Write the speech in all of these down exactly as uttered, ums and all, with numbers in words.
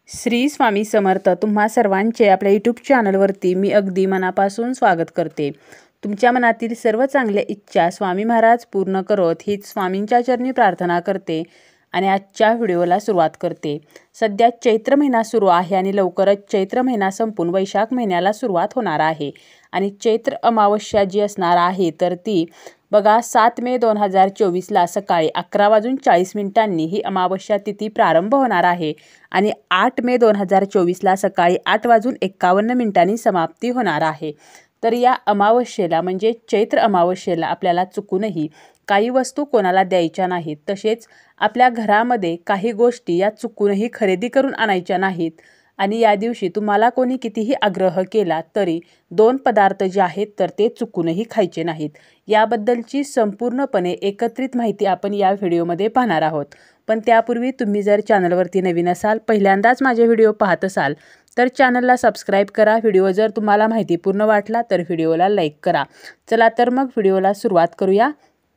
श्री स्वामी समर्थ. तुम्हा सर्वांचे आपल्या यूट्यूब चॅनलवरती मी अगदी मनापासून स्वागत करते. तुमच्या मनातील सर्व चांगल्या इच्छा स्वामी महाराज पूर्ण करत हीच स्वामींच्या चरणी प्रार्थना करते आणि आजच्या व्हिडिओला सुरुवात करते. सध्या चैत्र महिना सुरू आहे आणि लवकरच चैत्र महिना संपून वैशाख महिन्याला सुरुवात होणार आहे आणि चैत्र अमावस्या जी असणार आहे तर ती बघा सात मे दोन हजार चोवीसला सकाळी अकरा वाजून चाळीस मिनिटांनी ही अमावस्या तिथी प्रारंभ होणार आहे आणि आठ मे दोन हजार चोवीसला सकाळी आठ वाजून एक्कावन्न मिनिटांनी समाप्ती होणार आहे. तर या अमावस्येला म्हणजे चैत्र अमावस्येला आपल्याला चुकूनही काही वस्तू कोणाला द्यायच्या नाहीत. तसेच आपल्या घरामध्ये काही गोष्टी या चुकूनही खरेदी करून आणायच्या नाहीत आणि या दिवशी तुम्हाला कोणी कितीही आग्रह केला तरी दोन पदार्थ जे आहेत तर ते चुकूनही खायचे नाहीत. याबद्दलची संपूर्णपणे एकत्रित माहिती आपण या व्हिडिओमध्ये पाहणार आहोत. पण त्यापूर्वी तुम्ही जर चॅनलवरती नवीन असाल, पहिल्यांदाच माझे व्हिडिओ पाहत असाल तर चॅनलला सबस्क्राईब करा. व्हिडिओ जर तुम्हाला माहितीपूर्ण वाटला तर व्हिडिओला लाईक करा. चला तर मग व्हिडिओला सुरुवात करूया.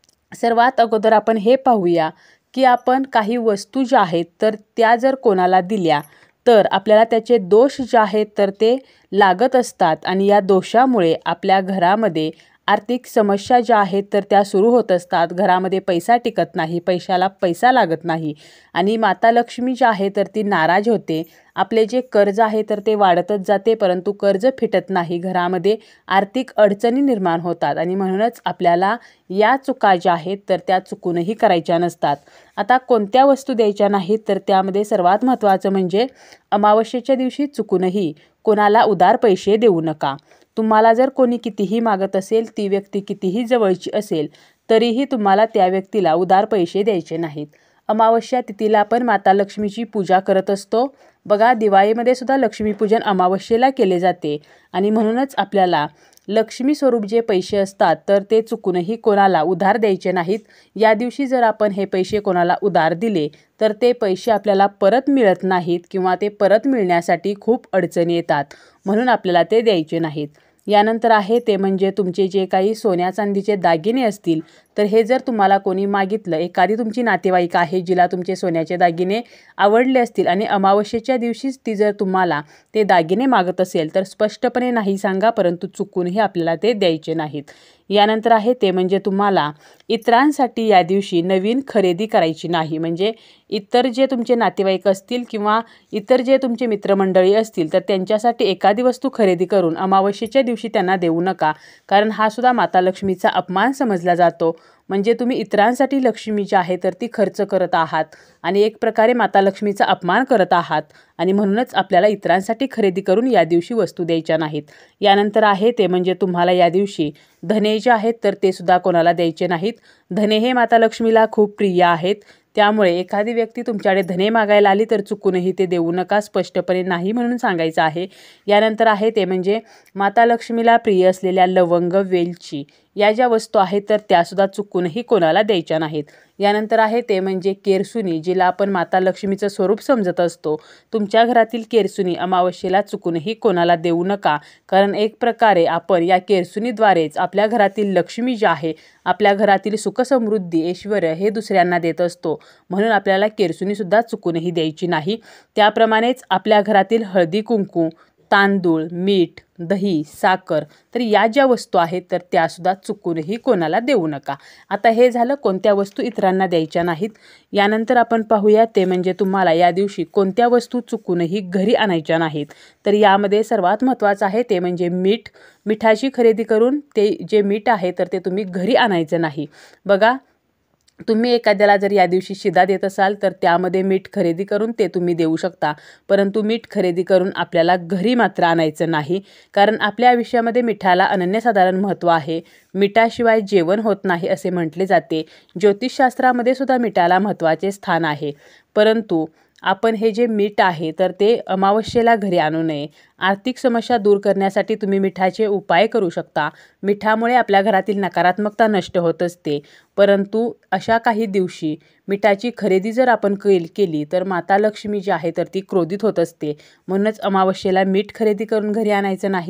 सर्वात अगोदर आपण हे पाहूया की आपण काही वस्तू ज्या आहेत तर त्या जर कोणाला दिल्या तर आपल्याला त्याचे दोष जे आहेत तर ते लागत असतात आणि या दोषामुळे आपल्या घरामध्ये आर्थिक समस्या ज्या आहेत तर त्या सुरू होत असतात. घरामध्ये पैसा टिकत नाही, पैशाला पैसा लागत नाही आणि माता लक्ष्मी जी आहे तर ती नाराज होते. आपले जे कर्ज आहे तर ते वाढतच जाते परंतु कर्ज फिटत नाही. घरामध्ये आर्थिक अडचणी निर्माण होतात आणि म्हणूनच आपल्याला या चुका ज्या आहेत तर त्या चुकूनही करायच्या नसतात. आता कोणत्या वस्तू द्यायच्या नाहीत तर त्यामध्ये सर्वात महत्त्वाचं म्हणजे अमावस्येच्या दिवशी चुकूनही कोणाला उधार पैसे देऊ नका. तुम्हाला जर कोणी कितीही मागत असेल, ती व्यक्ती कितीही जवळची असेल तरीही तुम्हाला त्या व्यक्तीला उधार पैसे द्यायचे नाहीत. अमावस्या तिथीला आपण माता लक्ष्मीची पूजा करत असतो. बघा दिवाळीमध्ये सुद्धा लक्ष्मीपूजन अमावस्येला केले जाते आणि म्हणूनच आपल्याला लक्ष्मी स्वरूप जे पैसे असतात तर ते चुकूनही कोणाला उधार द्यायचे नाहीत. या दिवशी जर आपण हे पैसे कोणाला उधार दिले तर ते पैसे आपल्याला परत मिळत नाहीत किंवा ते परत मिळण्यासाठी खूप अडचणी येतात, म्हणून आपल्याला ते द्यायचे नाहीत. यानंतर आहे ते म्हणजे तुमचे जे काही सोन्या चांदीचे दागिने असतील तर हे जर तुम्हाला कोणी मागितलं, एखादी तुमची नातेवाईक आहे जिला तुमचे सोन्याचे दागिने आवडले असतील आणि अमावस्येच्या दिवशीच ती जर तुम्हाला ते दागिने मागत असेल तर स्पष्टपणे नाही सांगा, परंतु चुकूनही आपल्याला ते द्यायचे नाहीत. यानंतर आहे ते म्हणजे तुम्हाला इतरांसाठी या दिवशी नवीन खरेदी करायची नाही. म्हणजे इतर जे तुमचे नातेवाईक असतील किंवा इतर जे तुमचे मित्रमंडळी असतील तर त्यांच्यासाठी एखादी वस्तू खरेदी करून अमावस्येच्या दिवशी त्यांना देऊ नका, कारण हा सुद्धा माता लक्ष्मीचा अपमान समजला जातो. म्हणजे तुम्ही इतरांसाठी लक्ष्मी जी आहे तर ती खर्च करत आहात आणि एक प्रकारे माता लक्ष्मीचा अपमान करत आहात आणि म्हणूनच आपल्याला इतरांसाठी खरेदी करून या दिवशी वस्तू द्यायच्या नाहीत. यानंतर आहे ते म्हणजे तुम्हाला या दिवशी धने जे आहेत तर ते सुद्धा कोणाला द्यायचे नाहीत. धने हे माता लक्ष्मीला खूप प्रिय आहेत, त्यामुळे एखादी व्यक्ती तुमच्याकडे धने मागायला आली तर चुकूनही ते देऊ नका, स्पष्टपणे नाही म्हणून सांगायचं आहे. यानंतर आहे ते म्हणजे माता लक्ष्मीला प्रिय असलेल्या लवंग, वेलची या ज्या वस्तू आहेत तर त्यासुद्धा चुकूनही कोणाला द्यायच्या नाहीत. यानंतर आहे ते म्हणजे केरसुनी, जिला आपण माता लक्ष्मीचं स्वरूप समजत असतो. तुमच्या घरातील केरसुनी अमावस्येला चुकूनही कोणाला देऊ नका, कारण एक प्रकारे आपण या केरसुनीद्वारेच आपल्या घरातील लक्ष्मी जी आहे, आपल्या घरातील सुखसमृद्धी, ऐश्वर हे दुसऱ्यांना देत असतो. म्हणून आपल्याला केरसुनीसुद्धा चुकूनही द्यायची नाही. त्याप्रमाणेच आपल्या घरातील हळदी कुंकू, तांदूळ, मीठ, दही, साखर तर या ज्या वस्तू आहेत तर त्यासुद्धा चुकूनही कोणाला देऊ नका. आता हे झालं कोणत्या वस्तू इतरांना द्यायच्या नाहीत. यानंतर आपण पाहूया ते म्हणजे तुम्हाला या दिवशी कोणत्या वस्तू चुकूनही घरी आणायच्या नाहीत. तर यामध्ये सर्वात महत्त्वाचं आहे ते म्हणजे मीठ. मिठाची खरेदी करून ते जे मीठ आहे तर ते तुम्ही घरी आणायचं नाही. बघा तुम्ही एखाद्याला जर या दिवशी शिधा देत असाल तर त्यामध्ये मीठ खरेदी करून ते तुम्ही देऊ शकता, परंतु मीठ खरेदी करून आपल्याला घरी मात्र आणायचं नाही, कारण आपल्या आयुष्यामध्ये मिठाला अनन्यसाधारण महत्त्व आहे. मिठाशिवाय जेवण होत नाही असे म्हटले जाते. ज्योतिषशास्त्रामध्ये सुद्धा मिठाला महत्त्वाचे स्थान आहे. परंतु आपण हे जे मीठ आहे तर ते अमावस्येला घरी आणू नये. आर्थिक समस्या दूर करण्यासाठी तुम्ही मिठाचे उपाय करू शकता. मिठामुळे आपल्या घरातील नकारात्मकता नष्ट होत असते, परंतु अशा काही दिवशी मिठाची खरेदी जर आपण केली केली तर माता लक्ष्मी जी आहे तर ती क्रोधित होत असते. म्हणूनच अमावस्येला मीठ खरेदी करून घरी आणायचं नाही.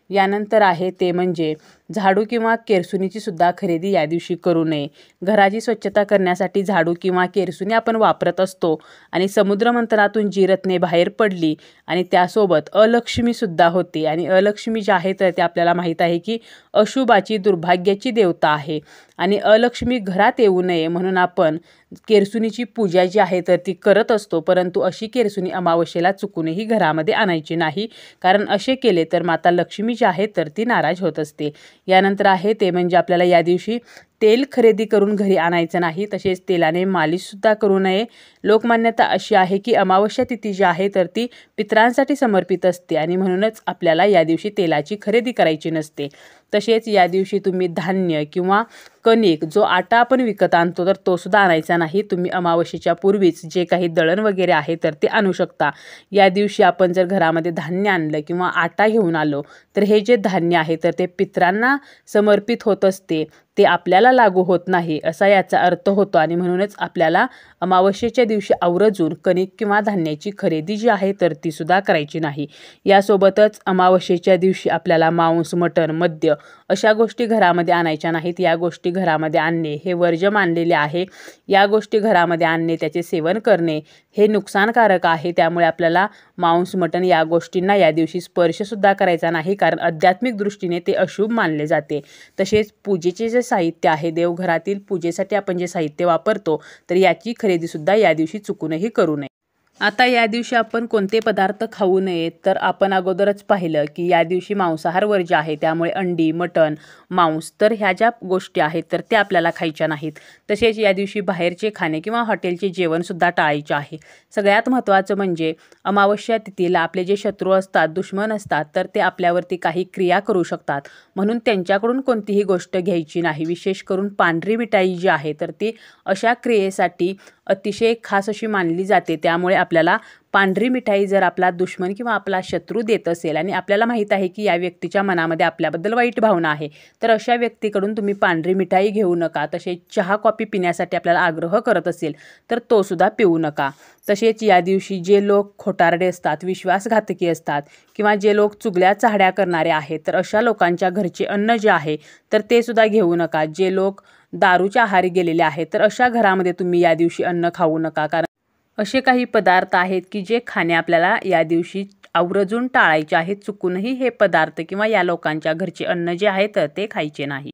यानंतर आहे ते म्हणजे झाडू किंवा केरसुणीची सुद्धा खरेदी या दिवशी करू नये. घराची स्वच्छता करण्यासाठी झाडू किंवा केरसुणी आपण वापरत असतो आणि समुद्रमंथनातून जी रत्ने बाहेर पडली आणि त्यासोबत अलक्ष्मीसुद्धा होती आणि अलक्ष्मी जी आहे तर ते आपल्याला माहीत आहे की अशुभाची, दुर्भाग्याची देवता आहे आणि अलक्ष्मी घरात येऊ नये म्हणून आपण केरसुणीची पूजा जी आहे तर ती करत असतो. परंतु अशी केरसुणी अमावस्येला चुकूनही घरामध्ये आणायची नाही, कारण असे केले तर माता लक्ष्मी जी आहे तर ती नाराज होत असते. यानंतर आहे ते म्हणजे आपल्याला या दिवशी तेल खरेदी करून घरी आणायचं नाही, तसेच तेलाने मालिशसुद्धा करू नये. लोकमान्यता अशी आहे की अमावस्या तिथी जी आहे तर ती पितरांसाठी समर्पित असते आणि म्हणूनच आपल्याला या दिवशी तेलाची खरेदी करायची नसते. तसेच या दिवशी तुम्ही धान्य किंवा कणिक जो आटा आपण विकत आणतो तर तो सुद्धा आणायचा नाही. तुम्ही अमावस्येच्या पूर्वीच जे काही दळण वगैरे आहे तर ते आणू शकता. या दिवशी आपण जर घरामध्ये धान्य आणलं किंवा आटा घेऊन आलो तर हे जे धान्य आहे तर ते पितरांना समर्पित होत असते, ते आपल्याला लागू होत नाही असा याचा अर्थ होतो आणि म्हणूनच आपल्याला अमावस्येच्या दिवशी आवर्जून कणिक किंवा धान्याची खरेदी जी आहे तर ती सुद्धा करायची नाही. यासोबतच अमावस्येच्या दिवशी आपल्याला मांस, मटण, मद्य अशा गोष्टी घरामध्ये आणायच्या नाहीत. या गोष्टी घरामध्ये आणणे हे वर्ज्य मानलेले आहे. या गोष्टी घरामध्ये आणणे, त्याचे सेवन करणे हे नुकसानकारक आहे. त्यामुळे आपल्याला मांस, मटण या गोष्टींना या दिवशी स्पर्शसुद्धा करायचा नाही, कारण आध्यात्मिक दृष्टीने ते अशुभ मानले जाते. तसेच पूजेचे जे साहित्य आहे, देवघरातील पूजेसाठी आपण जे साहित्य वापरतो तर याची खरेदीसुद्धा या दिवशी चुकूनही करू नये. आता या दिवशी आपण कोणते पदार्थ खाऊ नयेत तर आपण अगोदरच पाहिलं की या दिवशी मांसाहार वर्ज्य आहे. त्यामुळे अंडी, मटण, मांस तर ह्या ज्या गोष्टी आहेत तर त्या आपल्याला खायच्या नाहीत. तसेच या दिवशी बाहेरचे खाणे किंवा हॉटेलचे जेवणसुद्धा टाळायचे आहे. सगळ्यात महत्त्वाचं म्हणजे अमावस्या तिथीला आपले जे शत्रू असतात, दुश्मन असतात तर ते आपल्यावरती काही क्रिया करू शकतात, म्हणून त्यांच्याकडून कोणतीही गोष्ट घ्यायची नाही. विशेष करून पांढरी मिठाई जी आहे तर ती अशा क्रियेसाठी अतिशय खास अशी मानली जाते. त्यामुळे आपल्याला पांढरी मिठाई जर आपला दुश्मन किंवा आपला शत्रू देत असेल आणि आपल्याला माहीत आहे की या व्यक्तीच्या मनामध्ये आपल्याबद्दल वाईट भावना आहे तर अशा व्यक्तीकडून तुम्ही पांढरी मिठाई घेऊ नका. तसेच चहा, कॉफी पिण्यासाठी आपल्याला आग्रह करत असेल तर तो सुद्धा पिऊ नका. तसेच या दिवशी जे लोक खोटारडे असतात, विश्वासघातकी असतात किंवा जे लोक चुगल्या चाहड्या करणारे आहेत तर अशा लोकांच्या घरचे अन्न जे आहे तर ते सुद्धा घेऊ नका. जे लोक दारूच्या आहारी गेलेले आहेत तर अशा घरामध्ये तुम्ही या दिवशी अन्न खाऊ नका, कारण असे काही पदार्थ आहेत की जे खाणे आपल्याला या दिवशी आवर्जून टाळायचे आहेत. चुकूनही हे पदार्थ किंवा या लोकांच्या घरचे अन्न जे आहे तर ते खायचे नाही.